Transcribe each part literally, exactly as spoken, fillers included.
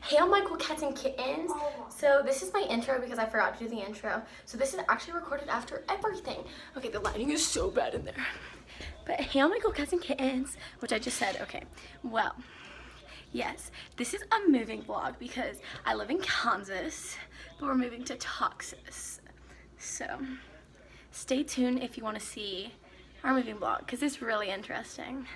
Hey all my cool cats and kittens. So this is my intro because I forgot to do the intro. So this is actually recorded after everything. Okay, the lighting is so bad in there. But hey all my cool cats and kittens, which I just said, okay. Well, yes, this is a moving vlog because I live in Kansas, but we're moving to Texas. So stay tuned if you want to see our moving vlog because it's really interesting.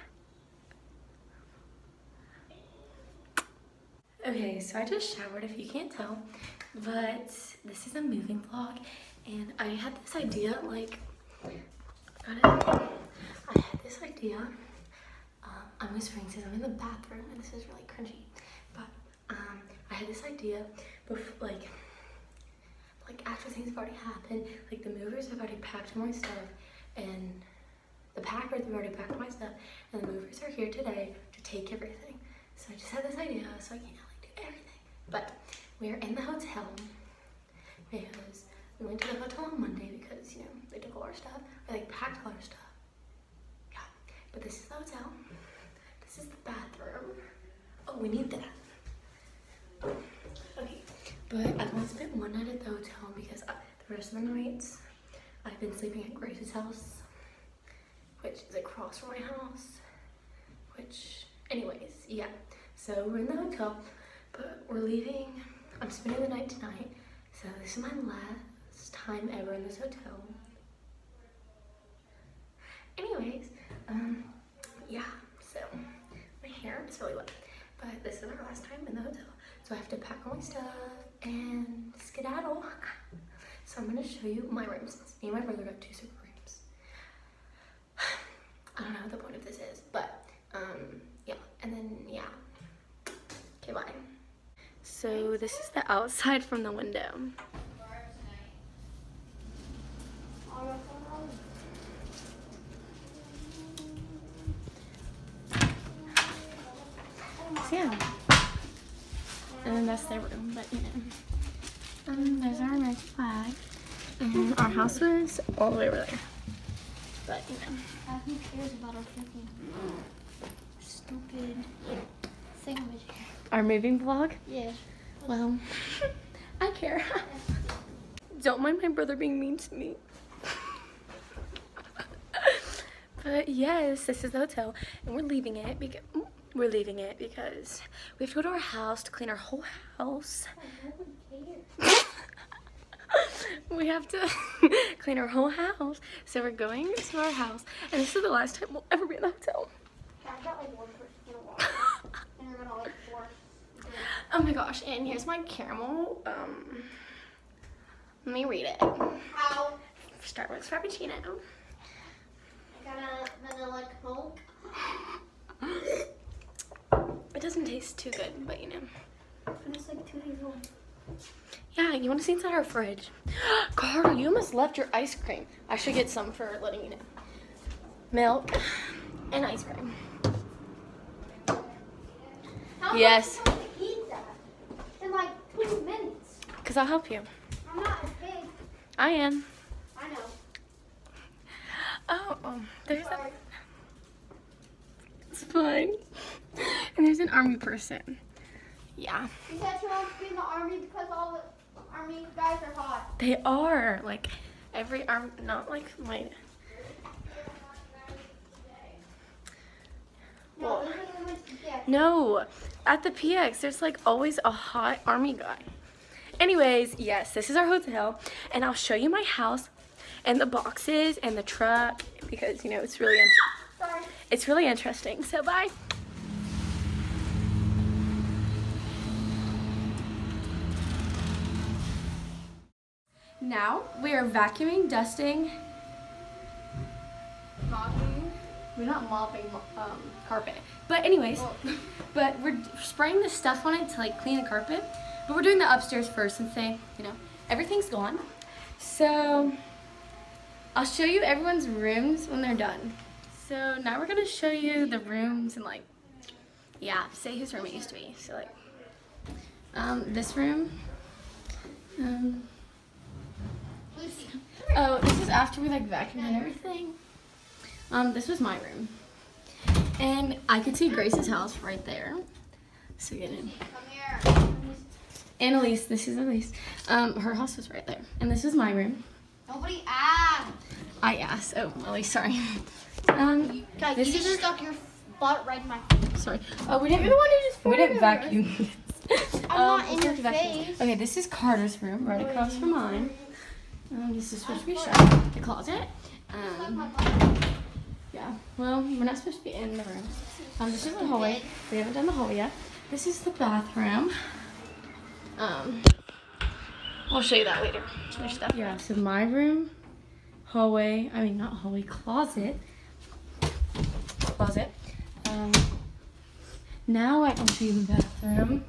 Okay, so I just showered if you can't tell, but this is a moving vlog, and I had this idea, like, got it? I had this idea, um, I'm whispering since I'm in the bathroom, and this is really cringy, but um, I had this idea, before, like, like after things have already happened, like the movers have already packed my stuff, and the packers have already packed my stuff, and the movers are here today to take everything. So I just had this idea, so I can't like do everything. But we're in the hotel because we went to the hotel on Monday because, you know, they took all our stuff, or they packed all our stuff. Yeah, but this is the hotel. This is the bathroom. Oh, we need that. Okay, but I've only spent one night at the hotel because I, the rest of the nights I've been sleeping at Grace's house, which is across from my house, which, anyways, yeah. So we're in the hotel, but we're leaving. I'm spending the night tonight. So this is my last time ever in this hotel. Anyways, um, yeah, so my hair is really wet, but this is our last time in the hotel. So I have to pack all my stuff and skedaddle. So I'm gonna show you my rooms. Me and my brother got two separate rooms. I don't know what the point of this is, but um, yeah, and then yeah. Okay, bye. So this is the outside from the window. So yeah. And then that's their room, but you know. Um, there's our American flag. And our house was all the way over there. But you know. Uh, who cares about our freaking stupid sandwich? Our moving vlog? Yeah. Well, I care. Don't mind my brother being mean to me. But yes, this is the hotel, and we're leaving it because we're leaving it because we have to go to our house to clean our whole house. We have to clean our whole house, so we're going to our house, and this is the last time we'll ever be in the hotel. I got like one person to walk, and we're gonna like force. Oh my gosh, and here's my caramel. Um, let me read it. How? Starbucks Frappuccino. I got a vanilla Coke. It doesn't taste too good, but you know. And it's like two days old. Yeah, you want to see inside our fridge? Carter, you almost left your ice cream. I should get some for letting you know. Milk and ice cream. How Yes. am I supposed to eat that in like two minutes? Because I'll help you. I'm not a pig. I am. I know. Oh, oh there's a... Sorry. It's fine. And there's an army person. Yeah. She said she wants to be in the army because all the army guys are hot. They are. Like, every arm... Not like my... No, this is what she gets. No, at the P X, there's like always a hot army guy. Anyways, yes, this is our hotel, and I'll show you my house and the boxes and the truck because, you know, it's really, Sorry. it's really interesting. So, bye. Now, we are vacuuming, dusting, mopping. We're not mopping um, carpet. But anyways, Oh. but we're spraying the stuff on it to like clean the carpet. But we're doing the upstairs first since they, you know, everything's gone. So I'll show you everyone's rooms when they're done. So now we're gonna show you the rooms and like, yeah, say whose room it used to be. So like, um, this room. Um, Lucy. oh, this is after we like vacuumed and everything. Um, this was my room. And I could see Grace's house right there. So you know. Come here. And Elise, this is Elise. Um, her house was right there. And this is my room. Nobody asked. I asked. Oh, Elise, sorry. Um, Guys, this you is just our, stuck your butt right in my face. sorry. Oh, we didn't. You're the one who just we didn't farted vacuum. I'm um, not in your face. Okay, this is Carter's room, right across from mine. Um, this is supposed to be shut. The closet. Um, yeah. Well, we're not supposed to be in the room. Um, this is the hallway. We haven't done the hallway yet. This is the bathroom. Um, I'll show you that later. There's stuff. Yeah. So my room, hallway. I mean, not hallway. Closet. Closet. Um, now I can see the bathroom.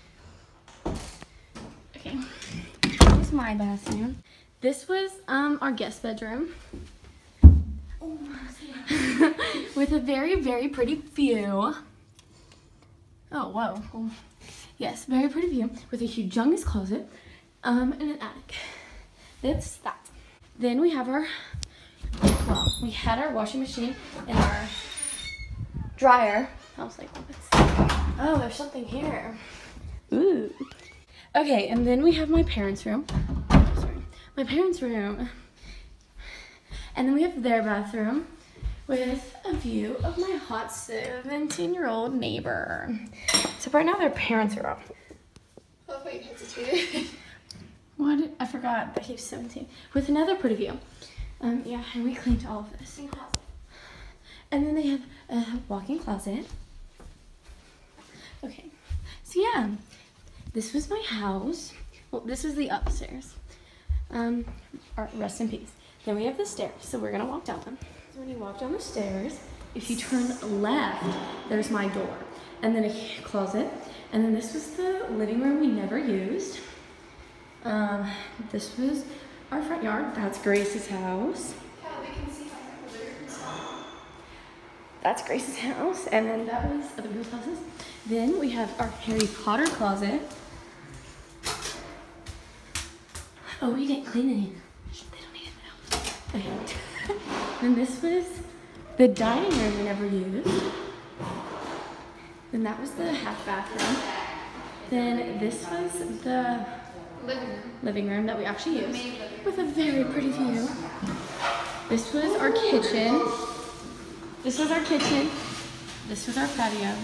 Okay. Here's my bathroom. This was um our guest bedroom. Oh, with a very, very pretty view. Oh, whoa. Oh. Yes, very pretty view with a humongous closet um, and an attic. That's that. Then we have our, well, we had our washing machine and our dryer. I was like, what's, oh, there's something here. Ooh. Okay, and then we have my parents' room. Oh, sorry. My parents' room. And then we have their bathroom with a view of my hot seventeen-year-old neighbor. So right now their parents are up. Oh, wait, hesitated. What? Did, I forgot that he's seventeen. With another pretty view. Um, yeah, and we cleaned all of this. And then they have a walk-in closet. Okay, so yeah, this was my house. Well, this was the upstairs. Um, rest in peace. Then we have the stairs, so we're gonna walk down them. So when you walk down the stairs, if you turn left, there's my door. And then a closet. And then this was the living room we never used. Um, this was our front yard. That's Grace's house. That's Grace's house. And then that was other people's houses. Then we have our Harry Potter closet. Oh, we didn't clean it in. They don't need it now. Okay. Then this was the dining room we never used. Then that was the half bathroom. Then this was the Living room. living room that we actually used with a very pretty view. This was our kitchen. This was our kitchen. This was our patio.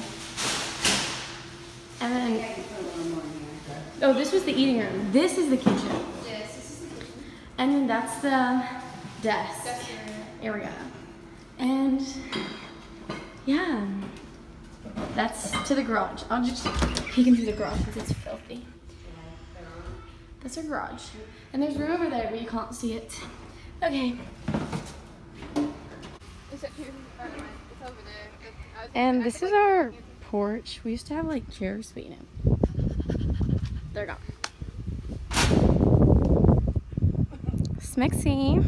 And then, oh, this was the eating room. This is the kitchen. Yes, this is the kitchen. And then that's the desk area. And yeah, that's to the garage. I'll just peek into the garage because it's filthy. That's our garage. And there's room over there, but you can't see it. Okay. It's up here. It's over there. And this is our porch. We used to have like chairs, but you know, they're gone. Smixy.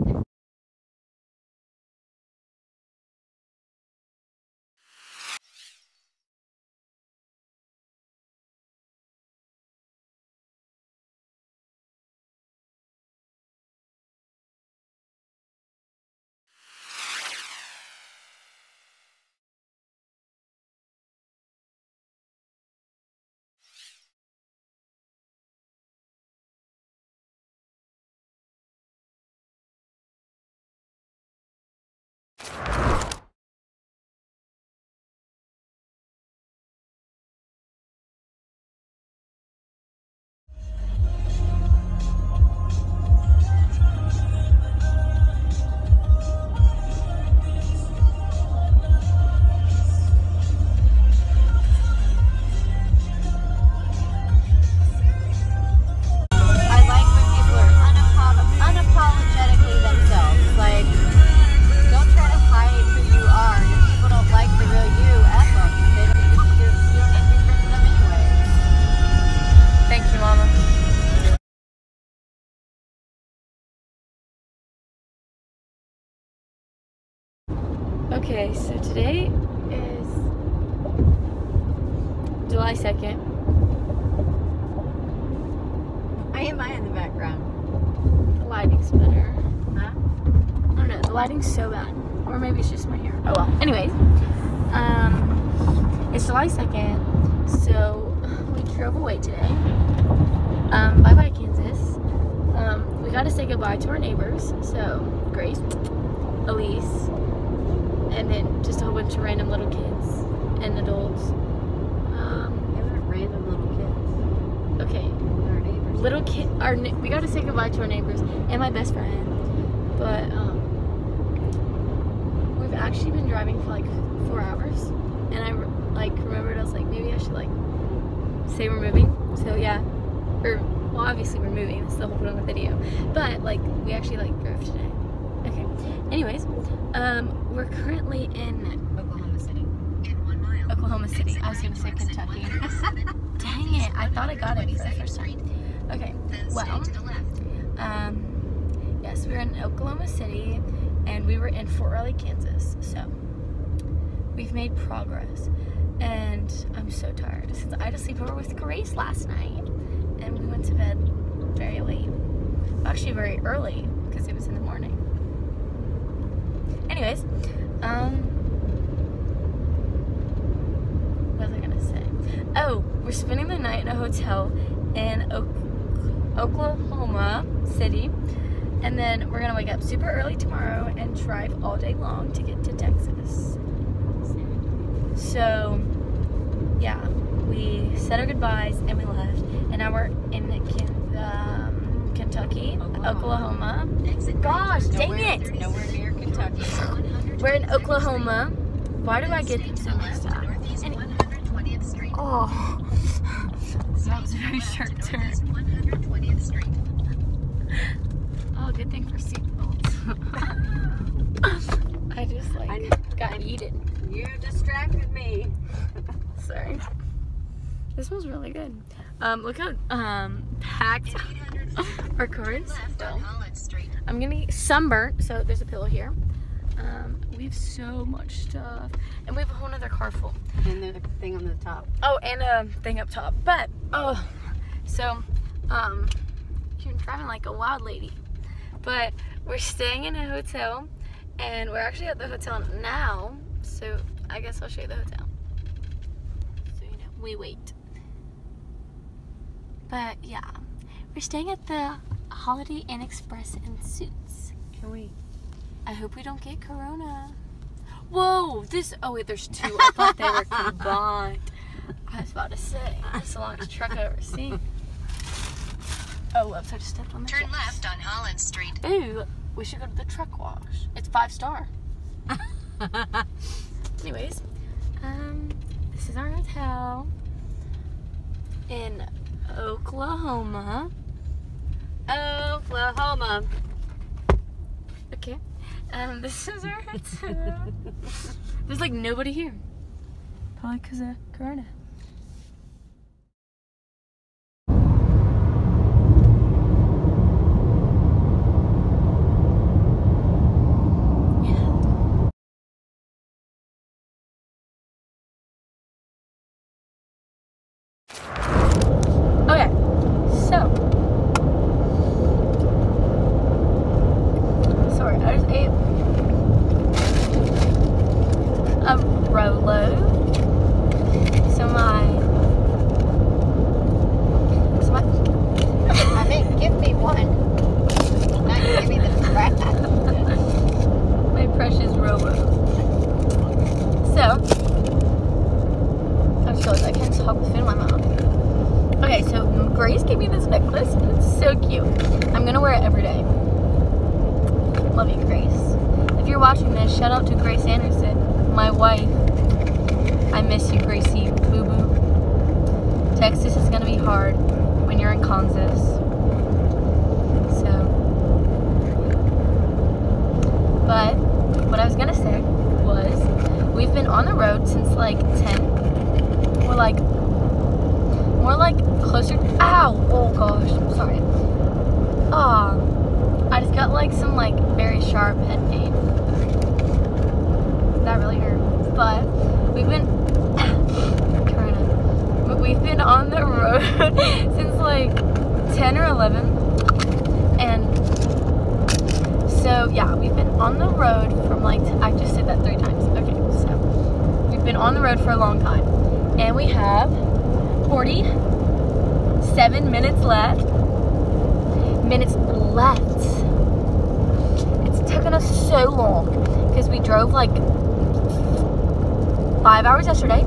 Okay, so today is July second. I am I in the background. The lighting's better. Huh? I don't know, the lighting's so bad. Or maybe it's just my hair. Oh well. Anyways, um, it's July second, so we drove away today. Um, bye bye, Kansas. Um, we got to say goodbye to our neighbors. So, Grace, Elise, and then just a whole bunch of random little kids and adults. Um, They weren't random little kids. okay. Our neighbors. Little kid, our we got to say goodbye to our neighbors and my best friend. But um, we've actually been driving for like four hours, and I like remembered I was like maybe I should like say we're moving. So yeah, or well obviously we're moving. That's the whole point of the video. But like we actually like drove today. Okay. Anyways, um, we're currently in Oklahoma City. Oklahoma City. I was gonna say Kentucky. Dang it! I thought I got it for the first time. Okay. Well, um, yes, we're in Oklahoma City, and we were in Fort Riley, Kansas. So we've made progress, and I'm so tired since I had a sleepover with Grace last night, and we went to bed very late. Actually, very early because it was in the morning. Anyways, um, what was I gonna say? Oh, we're spending the night in a hotel in o Oklahoma City, and then we're gonna wake up super early tomorrow and drive all day long to get to Texas. So, yeah, we said our goodbyes and we left, and now we're in Ken um, Kentucky, Oklahoma. Oklahoma. Gosh, dang Nowhere, it! Nowhere near Kentucky. We're in Oklahoma. Why do I get them so mixed up? Oh, that was a very sharp turn. Oh, good thing for seatbelts. I just like I got eaten. You distracted me. Sorry. This smells really good. Um, look how um packed our car is. So, I'm gonna get sunburnt, so there's a pillow here. Um, we have so much stuff, and we have a whole nother car full. And the thing on the top. Oh, and a thing up top. But oh, so um, you're driving like a wild lady. But we're staying in a hotel, and we're actually at the hotel now. So I guess I'll show you the hotel. So you know, we wait. But yeah, we're staying at the Holiday Inn Express in Suits. Can we? I hope we don't get corona. Whoa, this, oh wait, there's two. I thought they were combined. I was about to say, it's the longest truck I've ever seen. Oh, whoops, I just stepped on the Turn gas. left on Holland Street. Ooh, we should go to the truck wash. It's five star. Anyways, um, this is our hotel in Oklahoma. Oklahoma. Okay. Um, this is our hotel. There's like nobody here. Probably because of corona. Okay, so sorry, I just ate a Rolo. So my, so my, I mean, give me one. Not give me the crap. my precious Rolo. So I just realized I can't talk with food in my mouth. Okay, so Grace gave me this necklace, and it's so cute. I'm gonna wear it every day. Love you, Grace. If you're watching this, shout out to Grace Anderson, my wife. I miss you, Gracie, boo boo. Texas is gonna be hard when you're in Kansas. So, but what I was gonna say was, we've been on the road since like ten. We're like. More like closer. Ow! Oh gosh, sorry. Ah, I just got like some like very sharp head pain. That really hurt. But we've been, Karina, we've been on the road since like ten or eleven, and so yeah, we've been on the road from like I just said that three times. Okay, so we've been on the road for a long time, and we have forty-seven seven minutes left. Minutes left. It's taken us so long because we drove like five hours yesterday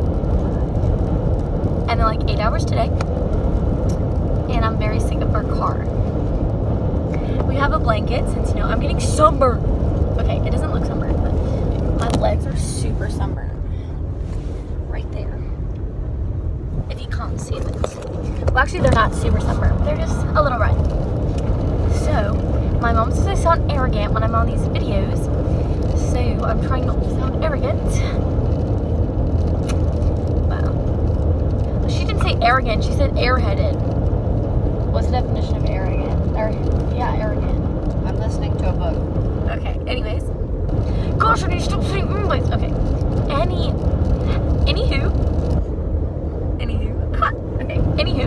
and then like eight hours today. And I'm very sick of our car. We have a blanket since, you know, I'm getting sunburned. Okay, it doesn't look sunburned, but my legs are super sunburned. Right there. If you can't see it. Well, actually, they're not super sunburned. They're just a little red. So, my mom says I sound arrogant when I'm on these videos. So, I'm trying not to sound arrogant. Wow. She didn't say arrogant, she said airheaded. What's the definition of arrogant? Or, yeah, arrogant. I'm listening to a book. Okay, anyways. Gosh, I need to stop saying English. Okay. Any, anywho. Anywho. Ha, okay, anywho.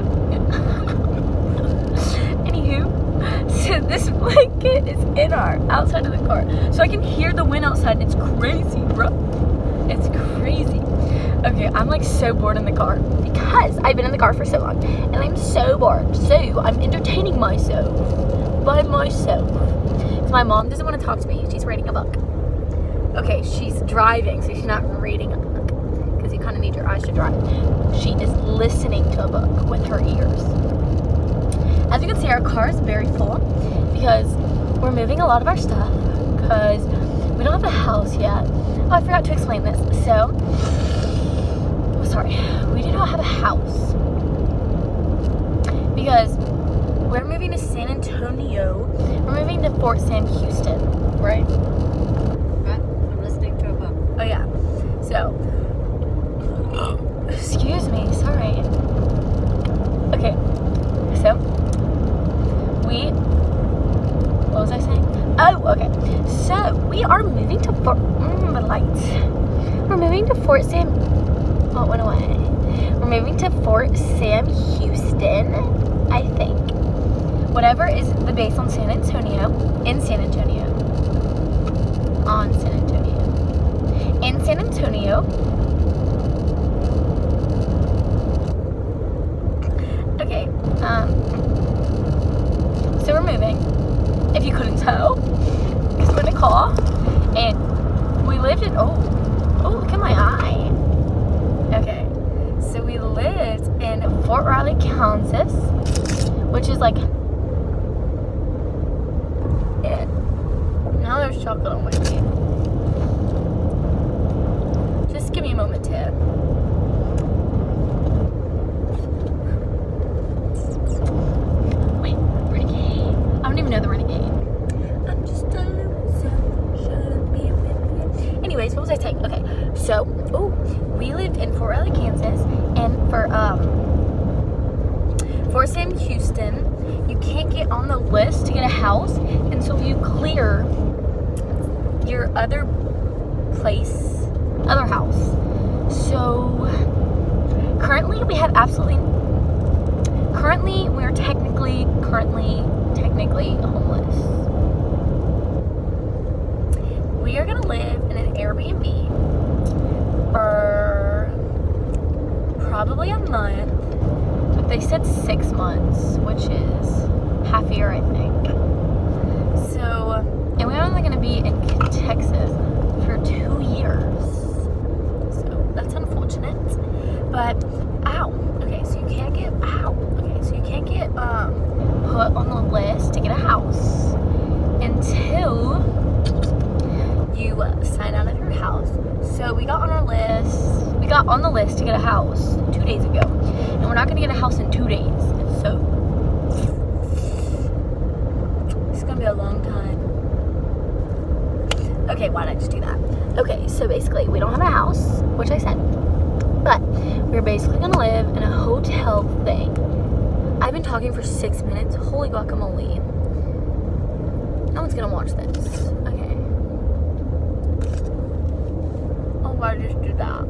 Anywho. So this blanket is in our, outside of the car. So I can hear the wind outside. It's crazy, bro. It's crazy. Okay, I'm like so bored in the car because I've been in the car for so long and I'm so bored. So I'm entertaining myself by myself. Because my mom doesn't want to talk to me. She's reading a book. Okay, she's driving, so she's not reading a book because you kind of need your eyes to drive. She is listening to a book with her ears. As you can see, our car is very full because we're moving a lot of our stuff because we don't have a house yet. Oh, I forgot to explain this. So, sorry, we do not have a house because we're moving to San Antonio. We're moving to Fort Sam Houston, right? What? I'm listening to a book. Oh yeah. So, excuse me, sorry. Okay, so we. What was I saying? Oh, okay. So we are moving to Fort. Mm, the lights. We're moving to Fort Sam. Oh, it went away. We're moving to Fort Sam Houston, I think. Whatever is the base on San Antonio. In San Antonio. On San Antonio. In San Antonio. Okay. Um. So we're moving. If you couldn't tell, because we're in a car, and we lived in. Oh, oh, look at my eye. Okay, so we lived in Fort Riley, Kansas, which is like. It. Now there's chocolate on my teeth. Just give me a moment to. Wait, renegade. I don't even know the renegade. I'm just a loser. Shouldn't be with you. Anyways, what was I saying? Okay, so, oh, we lived in Fort Riley, Kansas, and for um, Fort Sam Houston, you can't get on the list to get a house until you clear your other place, other house. So, currently we have absolutely, currently we're technically, currently, technically homeless. We are going to live in an Airbnb for probably a month, but they said six months, which is half a year, I think. So, and we're only going to be in Texas for two years. So, that's unfortunate. But, ow. Okay, so you can't get, ow. Okay, so you can't get um, put on the list to get a house until you uh, sign out of your house. So we got on our list, we got on the list to get a house two days ago. And we're not going to get a house in two days. So, it's going to be a long time. Okay, why did I just do that? Okay, so basically, we don't have a house, which I said. But, we're basically going to live in a hotel thing. I've been talking for six minutes. Holy guacamole. No one's going to watch this. Okay. Oh, why did I just do that?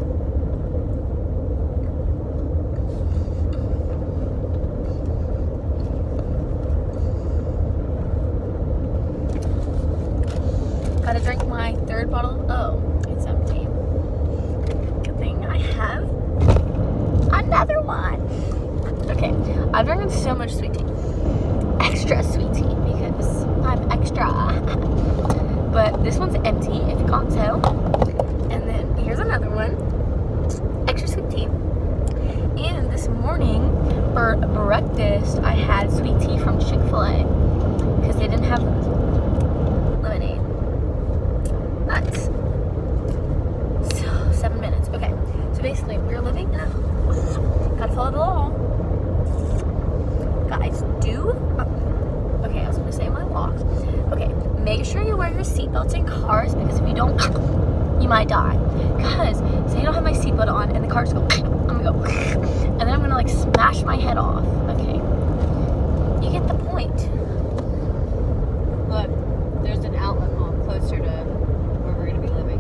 Gotta drink my third bottle. Oh, it's empty. Good thing I have another one. Okay. Okay, I've drinking so much sweet tea. Extra sweet tea because I'm extra. But this one's empty, if you can't tell. And then here's another one. Extra sweet tea. And this morning, for breakfast, I had sweet tea from Chick-fil-A. Because they didn't have lemonade. That's so, seven minutes. Okay, so basically, we're living in a... Gotta follow the law. Guys, do... Okay, I was gonna say my vlogs. Okay, make sure you wear your seatbelts in cars because if you don't, you might die. Because, say I don't have my seatbelt on and the cars go, I'm gonna go, and then I'm gonna like smash my head off. Okay, you get the point. Look, there's an outlet mall closer to where we're gonna be living.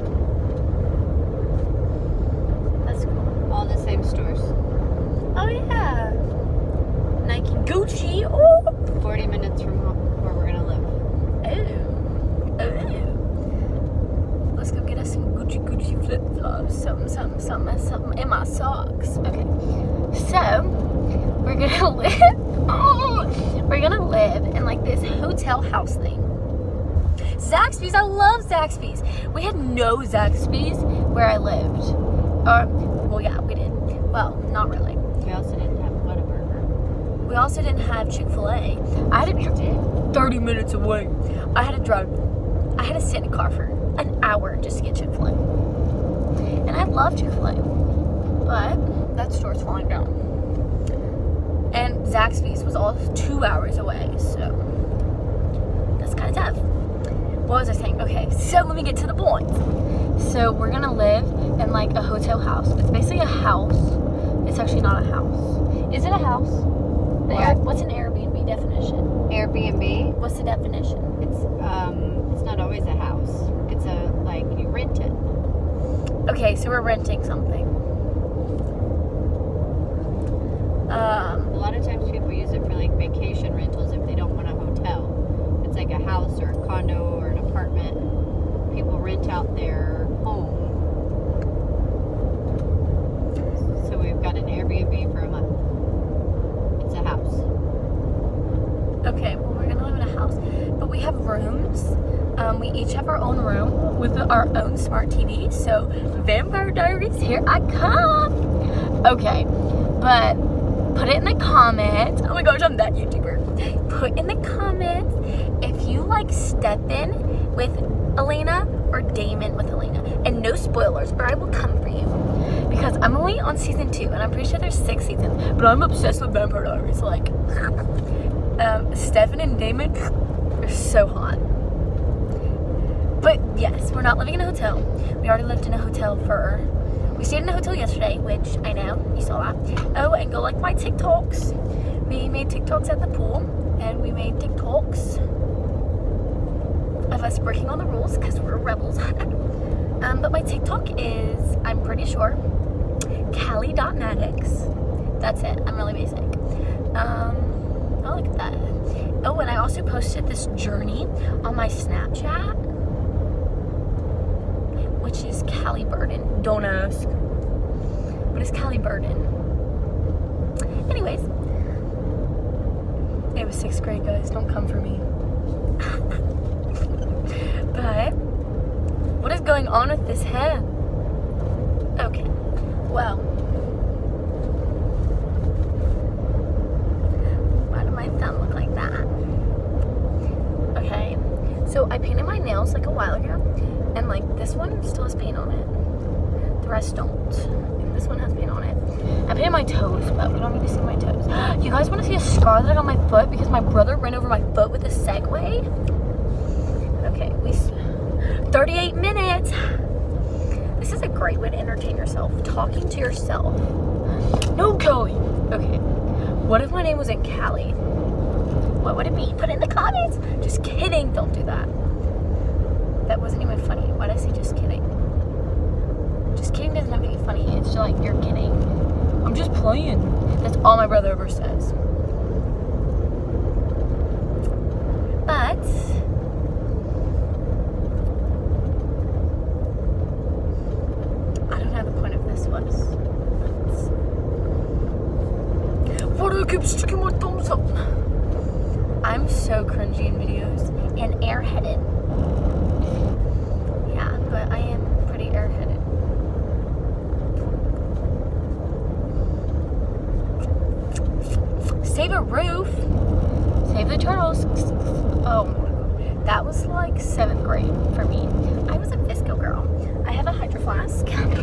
That's cool. All the same stores. Oh yeah. Nike, Gucci. Oh. forty minutes from home, where we're gonna live. Oh. Oh. Let's go get us some Gucci Gucci flip flops. Something, something, something, something in my socks. Okay. So we're gonna live. Oh, we're gonna live in like this hotel house thing. Zaxby's. I love Zaxby's. We had no Zaxby's where I lived. Or, well, yeah, we did. Well, not really. We also didn't have Whataburger. We also didn't have Chick-fil-A. I had to drive thirty minutes away. I had to drive. I had to sit in a car for an hour just to get Chick-fil-A. And I love Chick-fil-A, but that store's falling down. And Zaxby's was all two hours away, so that's kind of tough. What was I saying? Okay, so let me get to the point. So we're gonna live in like a hotel house. It's basically a house. It's actually not a house. Is it a house? What? What's an Airbnb definition? Airbnb. What's the definition? It's um, it's not always a house. It's a like you rent it. Okay, so we're renting something. Um, A lot of times people use it for like vacation rentals if they don't want a hotel. It's like a house or a condo or an apartment. People rent out their home. So we've got an Airbnb for a month. It's a house. okay, well we're gonna live in a house, but we have rooms. Um, we each have our own room with our own smart T V. So Vampire Diaries, here I come. Okay, but put it in the comments. Oh my gosh, I'm that YouTuber. Put in the comments if you like Stefan with Elena or Damon with Elena. And no spoilers, or I will come for you. Because I'm only on season two, and I'm pretty sure there's six seasons. But I'm obsessed with Vampire Diaries. Like, um, Stefan and Damon are so hot. But yes, we're not living in a hotel. We already lived in a hotel for... We stayed in a hotel yesterday, which I know, you saw that. Oh, and go like my TikToks. We made TikToks at the pool, and we made TikToks of us breaking all the rules, because we're rebels. um, but my TikTok is, I'm pretty sure, Callie dot Maddox. That's it, I'm really basic. Um, oh, look at that. Oh, and I also posted this journey on my Snapchat, which is Callie Burden. Don't ask. But it's Callie Burden. Anyways. It was sixth grade, guys. Don't come for me. But, what is going on with this hair? Okay. Well. Why did my thumb look like that? Okay. So, I painted my nails like a while ago. And like this one still has paint on it. The rest don't. And this one has paint on it. I painted my toes, but we don't need to see my toes. You guys want to see a scar that I got on my foot because my brother ran over my foot with a Segway? Okay, we thirty-eight minutes. This is a great way to entertain yourself. Talking to yourself. No, Kelly. Okay. What if my name wasn't Callie? What would it be? Put it in the comments. Just kidding. Don't do that. That wasn't even funny. Why did I say just kidding? Just kidding doesn't have to be funny. It's just like, you're kidding. I'm just playing. That's all my brother ever says. But I don't know the point of this was. I keep sticking my thumbs up. I'm so cringy in videos and airheaded. Yeah, but I am pretty airheaded. Save a roof. Save the turtles. Oh, that was like seventh grade for me. I was a Visco girl. I have a hydro flask.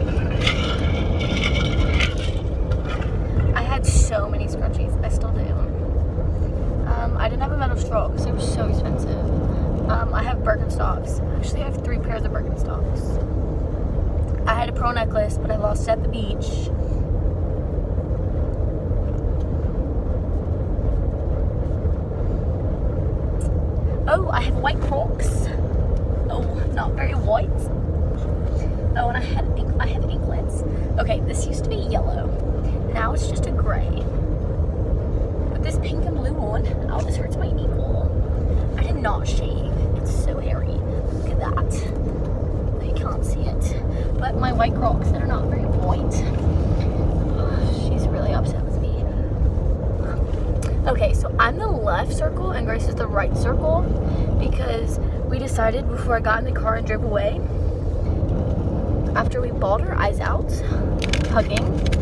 I had so many scrunchies. I still do. Um, I didn't have a metal straw because they were so expensive. Um, I have Birkenstocks. Actually, I have three pairs of Birkenstocks. I had a pearl necklace, but I lost it at the beach. Oh, I have white Crocs. Oh, not very white. Oh, and I had ink I have inklets. Okay, this used to be yellow. Now it's just a gray. With this pink and blue on. Oh, this hurts my ankle. I did not shave. It's so hairy. Look at that. You can't see it. But my white Crocs that are not very white. Oh, she's really upset with me. Okay, so I'm the left circle and Grace is the right circle because we decided before I got in the car and drove away, after we bawled our eyes out, hugging.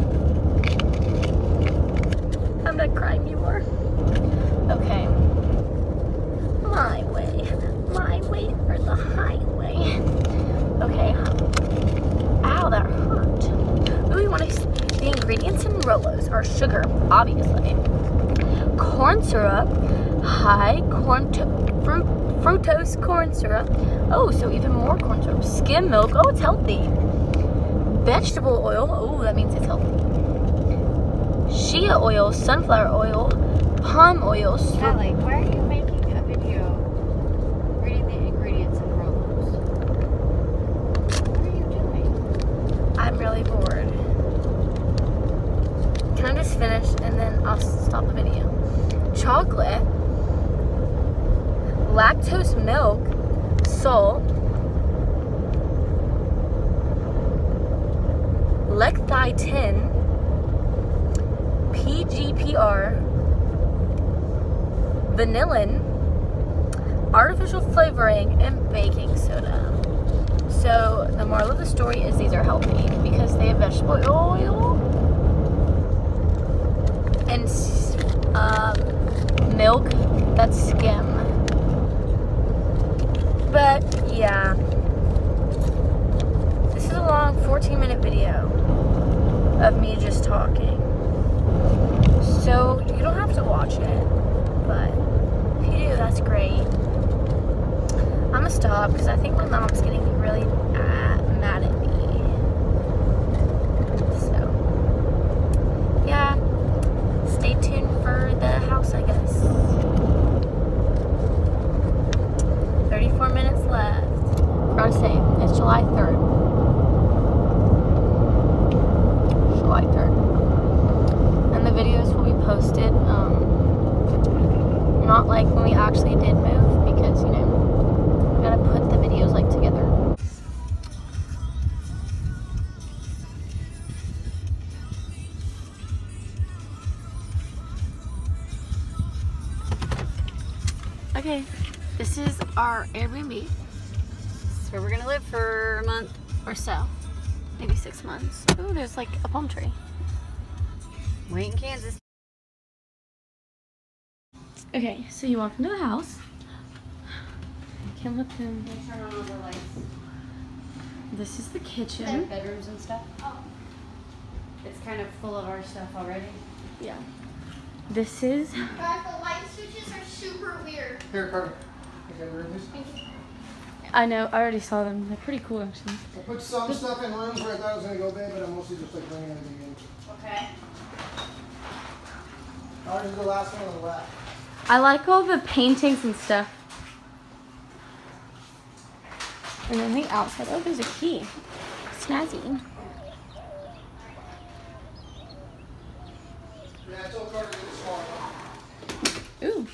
I'm not crying anymore. Okay. My way. My way or the highway. Okay. Ow, that hurt. Ooh, we want to, the ingredients in Rolos are sugar, obviously. Corn syrup, high corn fruit, fructose corn syrup. Oh, so even more corn syrup. Skim milk. Oh, it's healthy. Vegetable oil. Oh, that means it's healthy. Shea oil, sunflower oil, palm oil. Allie, why are you making a video reading the ingredients in Rolos? What are you doing? I'm really bored. Can I just finish and then I'll stop the video? Chocolate, lactose milk, salt, lecithin, P G P R, vanillin, artificial flavoring, and baking soda. So the moral of the story is these are healthy because they have vegetable oil and um, milk that's skim. But yeah, this is a long fourteen minute video of me just talking. So you don't have to watch it, but if you do, that's great. I'm gonna stop because I think my mom's getting really uh, mad at me. So yeah, stay tuned for the house, I guess. thirty-four minutes left. Forgot to say, it's July third. July third. And the videos will be posted, um, not like when we actually did move, because, you know, we gotta put the videos, like, together. Okay, this is our Airbnb. It's where we're gonna live for a month or so. Maybe six months. Ooh, there's like a palm tree. Wait in Kansas. Okay, so you walk into the house. Can let them. Turn on all the lights. This is the The kitchen. bedrooms and stuff. Oh. It's kind of full of our stuff already. Yeah. This is. Guys, the light switches are super weird. Here, Carter. Okay, where are these? Thank you. I know. I already saw them. They're pretty cool, actually. I put some stuff in rooms where I thought it was going to go big, but I'm mostly just like bringing everything in. Okay. Ours is the last one on the left. I like all the paintings and stuff. And then the outside. Oh, there's a key. Snazzy. Yeah, I told Carter to get a small one. Ooh.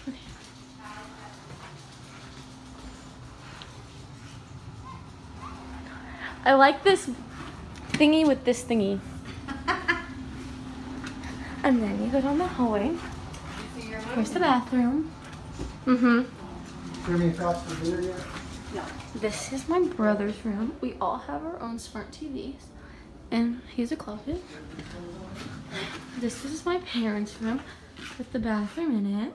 I like this thingy with this thingy. I And then you go down the hallway. Here's the bathroom. Mm-hmm. Do you have any thoughts for dinner yet? No. This is my brother's room. We all have our own smart T Vs. And here's a closet. This is my parents' room with the bathroom in it.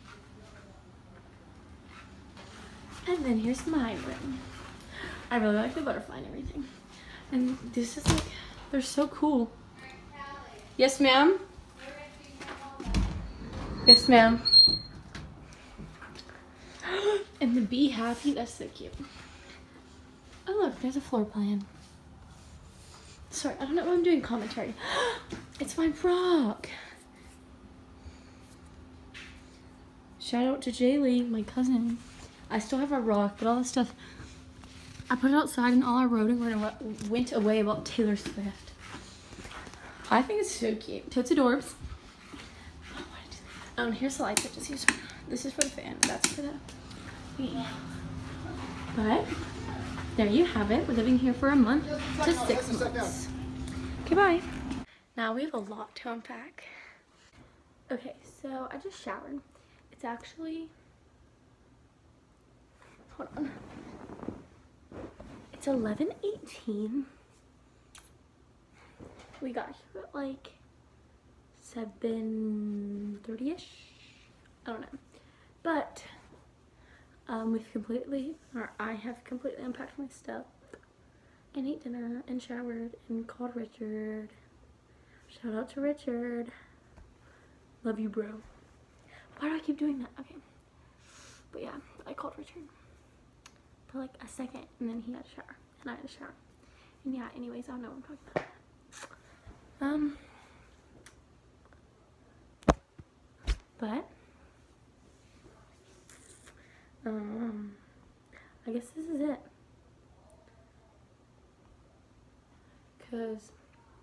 And then here's my room. I really like the butterfly and everything. And this is like, they're so cool. Yes, ma'am? Yes, ma'am. And the bee happy, that's so cute. Oh look, there's a floor plan. Sorry, I don't know why I'm doing commentary. It's my rock. Shout out to Jaylee, my cousin. I still have a rock, but all this stuff, I put it outside and all our rodent went away about Taylor Swift. I think it's so cute. Totes adorbs. Um, here's the lights I just used. This is for the fan. That's for the bee. But there you have it. We're living here for a month to six months. Okay, bye. Now we have a lot to unpack. Okay, so I just showered. It's actually, hold on. It's eleven eighteen. We got here at like seven thirty-ish. I don't know. But um, we've completely, or I have completely unpacked my stuff and ate dinner and showered and called Richard. Shout out to Richard. Love you, bro. Why do I keep doing that? Okay. But yeah, I called Richard for like a second and then he had a shower and I had a shower. And yeah, anyways, I don't know what I'm talking about. Um, but, um, I guess this is it. Cause,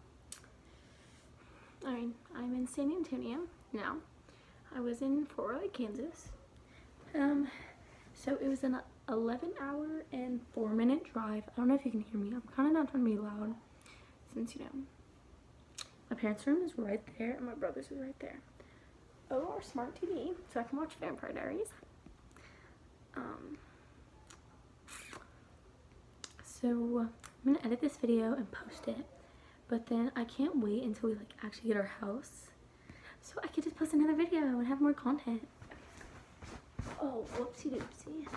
I mean, I'm in San Antonio now. I was in Fort Riley, Kansas. Um, so it was an eleven hour and four minute drive. I don't know if you can hear me. I'm kind of not trying to be loud since, you know, my parents' room is right there and my brother's is right there. Oh, our smart T V, so I can watch Vampire Diaries. Um, so I'm gonna edit this video and post it, but then I can't wait until we like actually get our house, so I could just post another video and have more content. Oh, whoopsie doopsie.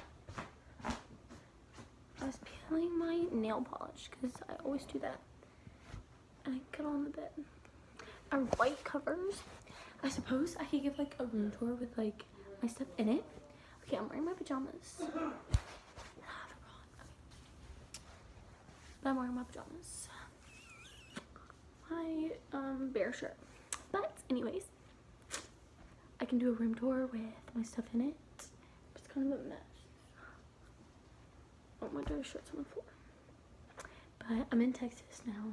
I was peeling my nail polish because I always do that. And I got on the bed. Our white covers. I suppose I could give like a room tour with like my stuff in it. Okay, I'm wearing my pajamas. I don't have a bra. Okay. But I'm wearing my pajamas. My um bear shirt. But anyways, I can do a room tour with my stuff in it. It's kind of a mess. Oh, my daughter's shirt's on the floor. But I'm in Texas now.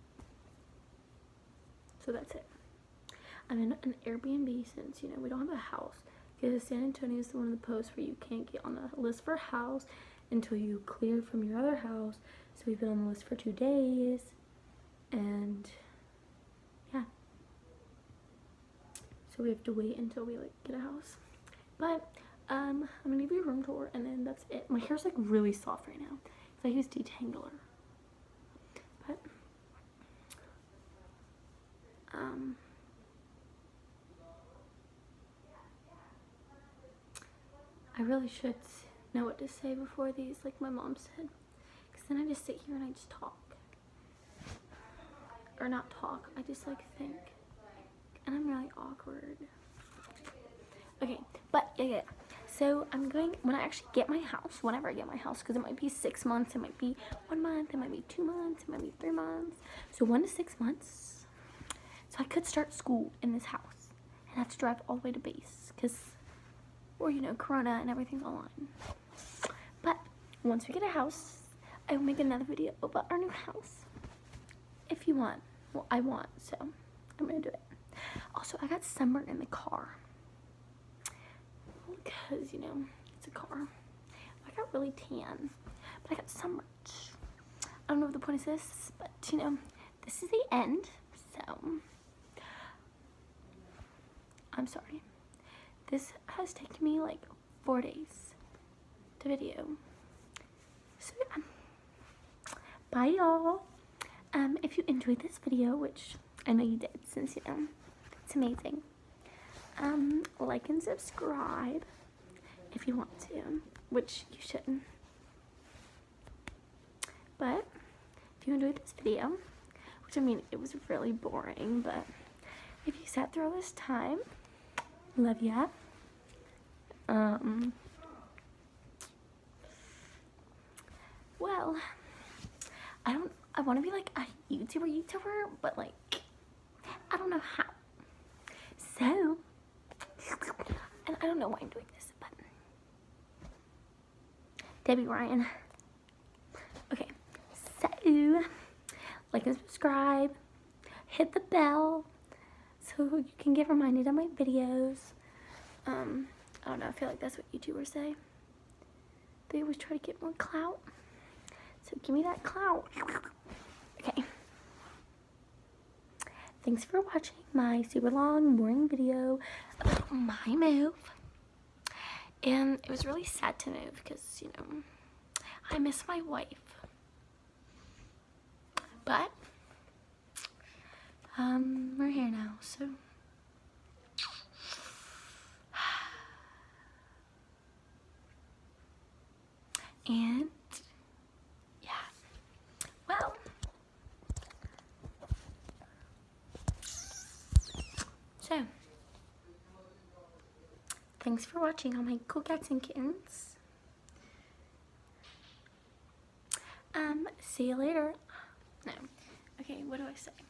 So that's it. I'm in an Airbnb since, you know, we don't have a house. Because San Antonio is one of the posts where you can't get on the list for a house until you clear from your other house. So we've been on the list for two days. And yeah. So we have to wait until we like get a house. But um, I'm gonna give you a room tour and then that's it. My hair's like really soft right now because I use detangler. But um, I really should know what to say before these, like my mom said, because then I just sit here and I just talk. Or not talk, I just like think. And I'm really awkward. Okay, but yeah, yeah. So I'm going, when I actually get my house, whenever I get my house, because it might be six months, it might be one month, it might be two months, it might be three months. So one to six months. So I could start school in this house and have to drive all the way to base, because, or you know, Corona and everything's online. But once we get a house, I will make another video about our new house. If you want. Well, I want, so I'm gonna do it. Also, I got sunburn in the car. Because, you know, it's a car. I got really tan, but I got sunburn. I don't know what the point is this, but, you know, this is the end. So, I'm sorry. This has taken me like four days to video. So yeah. Bye y'all. Um, if you enjoyed this video, which I know you did since you know, it's amazing. Um, like and subscribe if you want to, which you shouldn't. But if you enjoyed this video, which I mean, it was really boring, but if you sat through all this time, love ya. Um, well, I don't, I want to be like a YouTuber YouTuber, but like, I don't know how. So, and I don't know why I'm doing this, but Debbie Ryan. Okay, so like and subscribe, hit the bell so you can get reminded of my videos. Um, I don't know, I feel like that's what YouTubers say. They always try to get more clout. So give me that clout. Okay. Thanks for watching my super long, boring video about my move. And it was really sad to move because, you know, I miss my wife. But, um, we're here now, so. And, yeah. Well. So, thanks for watching all my cool cats and kittens. Um, see you later. No. Okay, what do I say?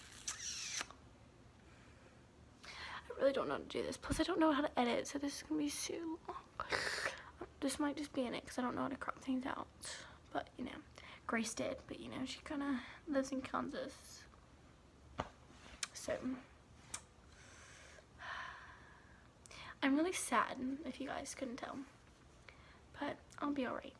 I really don't know how to do this. Plus, I don't know how to edit, so this is going to be so long. This might just be in it because I don't know how to crop things out. But, you know, Grace did. But, you know, she kind of lives in Kansas. So, I'm really sad, if you guys couldn't tell. But, I'll be alright.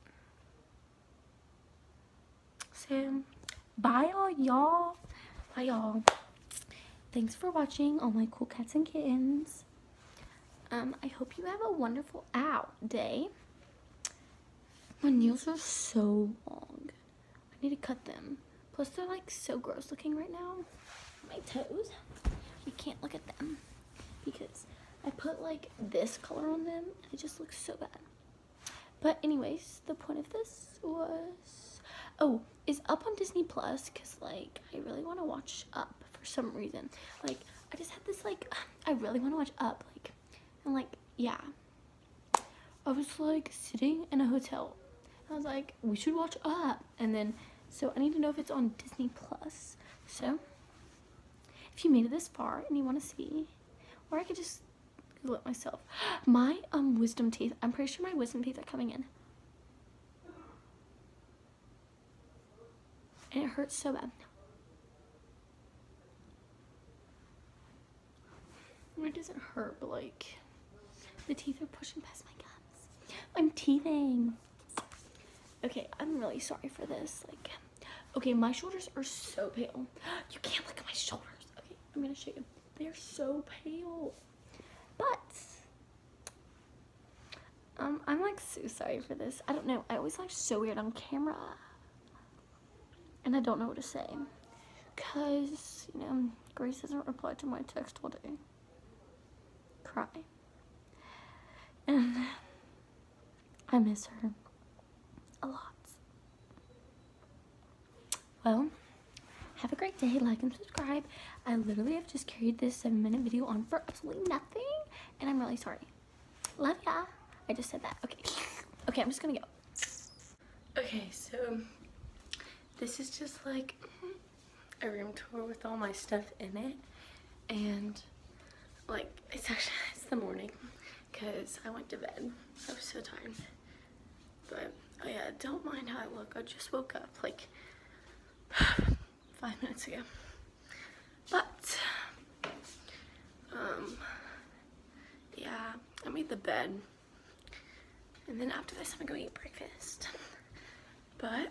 So, bye all y'all. Bye y'all. Thanks for watching all my cool cats and kittens. Um, I hope you have a wonderful out day. My nails are so long. I need to cut them. Plus they're like so gross looking right now. My toes. You can't look at them because I put like this color on them and it just looks so bad. But anyways, the point of this was, oh, is Up on Disney Plus because like I really want to watch Up for some reason. Like I just had this like, I really want to watch Up, like, and like, yeah. I was like sitting in a hotel. I was like, we should watch Up. And then, so I need to know if it's on Disney Plus. So, if you made it this far and you want to see, or I could just Google it myself. My um wisdom teeth, I'm pretty sure my wisdom teeth are coming in. And it hurts so bad. It doesn't hurt, but like, the teeth are pushing past my gums. I'm teething. Okay, I'm really sorry for this. Like, okay, my shoulders are so pale. You can't look at my shoulders. Okay, I'm gonna show you. They're so pale. But, um, I'm like so sorry for this. I don't know. I always look so weird on camera. And I don't know what to say. Because, you know, Grace hasn't replied to my text all day. Cry. And I miss her a lot. Well, have a great day. Like and subscribe. I literally have just carried this seven minute video on for absolutely nothing. And I'm really sorry. Love ya. I just said that. Okay. Okay, I'm just gonna go. Okay, so this is just like a room tour with all my stuff in it. And like, it's actually, it's the morning because I went to bed. I was so tired. But, oh yeah, don't mind how I look. I just woke up like five minutes ago. But, um, yeah, I made the bed. And then after this, I'm gonna go eat breakfast. But,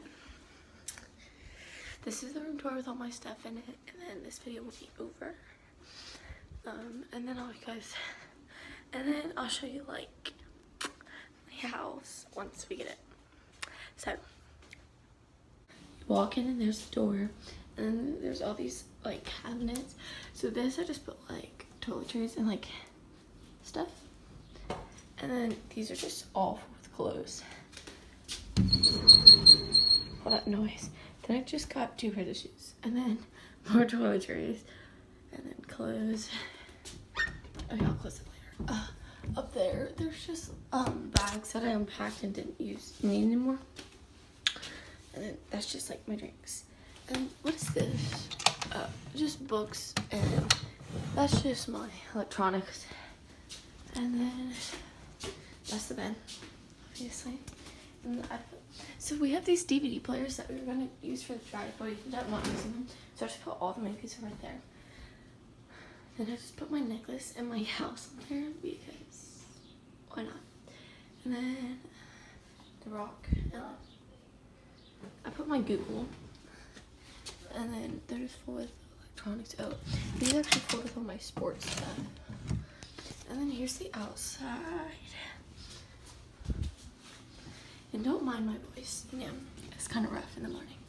this is the room tour with all my stuff in it. And then this video will be over. Um, and then I'll guys, and then I'll show you like the house once we get it. So, walk in and there's the door, and then there's all these like cabinets. So this I just put like toiletries and like stuff, and then these are just all with clothes. All that noise. Then I just got two pairs of shoes, and then more toiletries, and then clothes. Okay, I'll close it later. Uh, up there, there's just um bags that I unpacked and didn't use need anymore. And then that's just like my drinks. And what is this? Uh, just books, and that's just my electronics. And then that's the bed, obviously. And I put, so we have these D V D players that we were gonna use for the drive, but we ended up not using them. So I just put all the movies right there. Then I just put my necklace and my house on there because why not? And then the rock. And I put my Google. And then they're just full with electronics. Oh, these are actually full with all my sports stuff. And then here's the outside. And don't mind my voice, you know, it's kind of rough in the morning.